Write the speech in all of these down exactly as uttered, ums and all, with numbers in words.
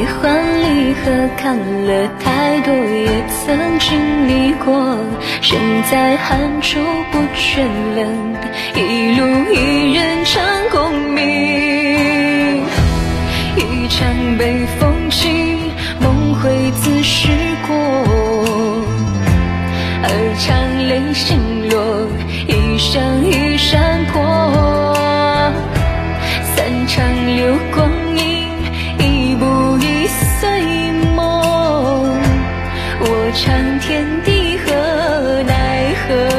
欢离合，看了太多，也曾经历过。身在寒处不觉冷，一路一人唱功名。一场北风起，梦会自逝过。二场泪星落，一闪一闪破。三场流光阴，一步一岁梦。我唱天地何奈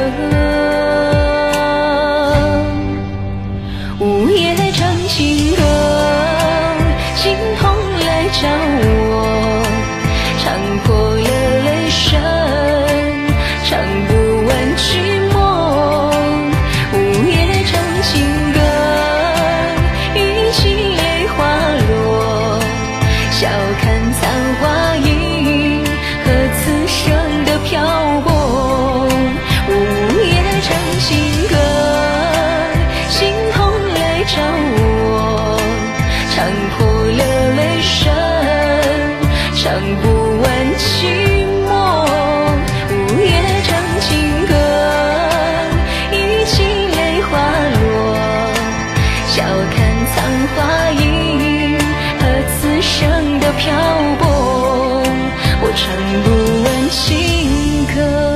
何，午夜唱情歌，心痛来找我，唱破了泪声，唱不完寂寞。午夜唱情歌，一起泪花落，笑看残花影和此生的漂泊。午夜唱情歌，心痛来找我，唱破了泪声，唱不完寂寞。午夜唱情歌，一起泪花落，笑看残花影和此生的漂泊。我唱不完情歌。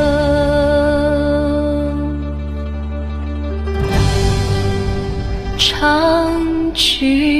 唱情